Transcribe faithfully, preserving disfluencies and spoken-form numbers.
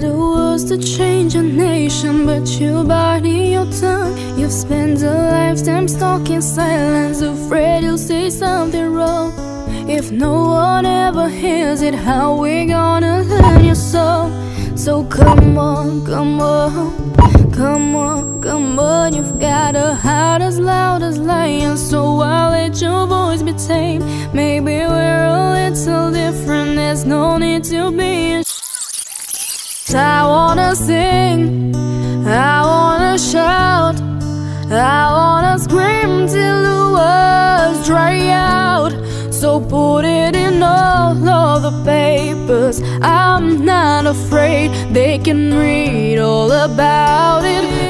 got the words to change a nation, but you biting your tongue. You've spent a lifetime stuck in silence, afraid you'll say something wrong. If no one ever hears it, how we gonna learn your song? So come on, come on, come on, come on. You've got a heart as loud as lion, so I'll let your voice be tame. Maybe we're a little different, there's no need to be. I wanna sing, I wanna shout, I wanna scream till the words dry out. So put it in all of the papers, I'm not afraid, they can read all about it.